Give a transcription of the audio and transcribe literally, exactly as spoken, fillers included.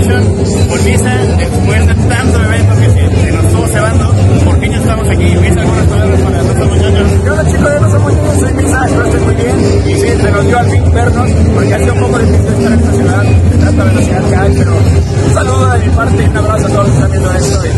Revolution con Misa, después de tanto evento que se, se nos estuvo cebando, por fin ya estamos aquí. Misa, algunas palabras para No Somos Ñoños. Yo, hola chicos de No Somos Ñoños, soy Misa, espero estén muy bien. Y sí, se nos dio al fin vernos, porque ha sido un poco difícil estar en esta ciudad de tanta velocidad que hay, pero un saludo de mi parte y un abrazo a todos los que están viendo esto.